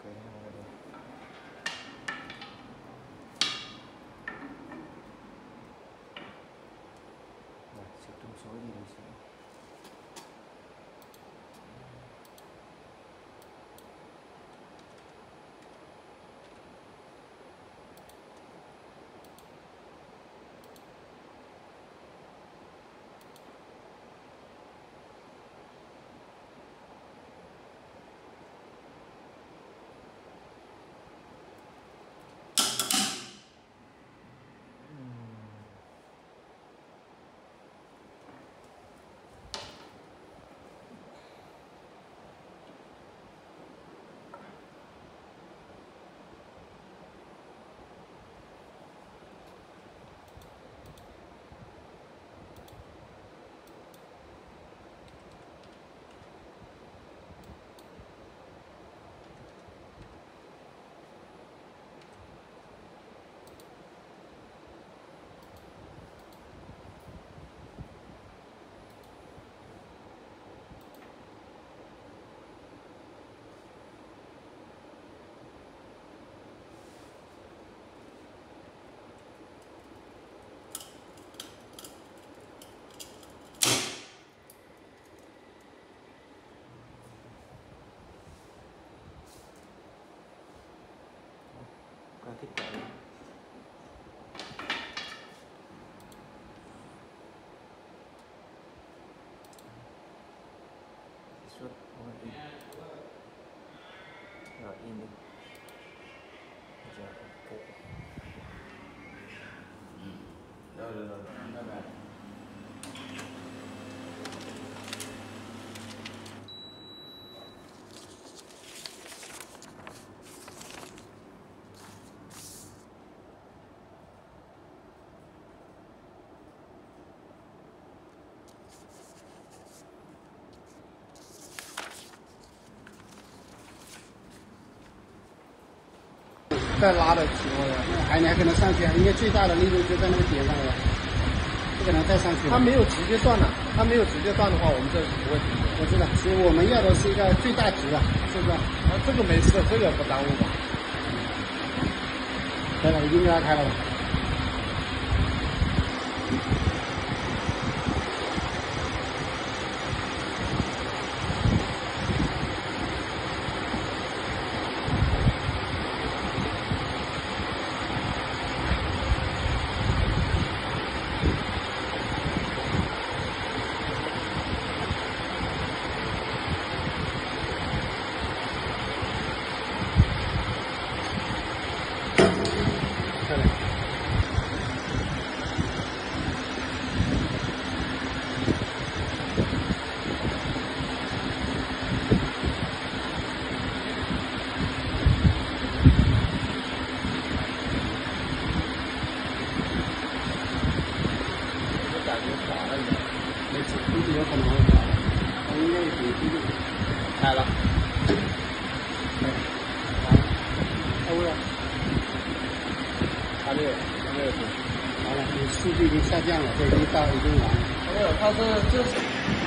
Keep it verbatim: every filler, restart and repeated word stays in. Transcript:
xếp trong số đi được xíu. Kết quả suất in rồi in đi giờ ok rồi rồi rồi bye bye. 再拉的情况下，那海还可能上去啊，应该最大的力度就在那个点上了，不可能再上去。 它没有直接断了，它没有直接断的话，我们这是不会停的。 我知道，所以我们要的是一个最大值啊，是不是？ 啊，这个没事，这个不耽误吧？ 开了，已经给它开了吧？估计有可能会滑，我应该也挺激动。开了，没，完了，欧了，还没有，还没有出去。完了，你数据已经下降了，这已经到已经完了。 没有，它是就是。